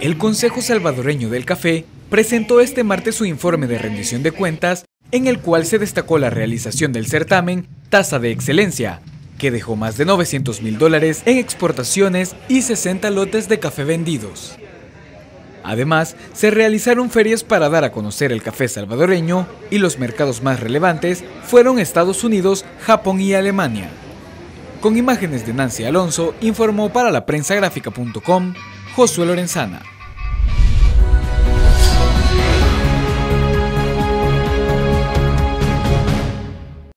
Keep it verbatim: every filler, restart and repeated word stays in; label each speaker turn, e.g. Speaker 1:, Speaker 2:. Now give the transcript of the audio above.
Speaker 1: El Consejo Salvadoreño del Café presentó este martes su informe de rendición de cuentas, en el cual se destacó la realización del certamen Tasa de Excelencia, que dejó más de novecientos mil dólares en exportaciones y sesenta lotes de café vendidos. Además, se realizaron ferias para dar a conocer el café salvadoreño y los mercados más relevantes fueron Estados Unidos, Japón y Alemania. Con imágenes de Nancy Alonso, informó para la prensa gráfica punto com Josué Lorenzana.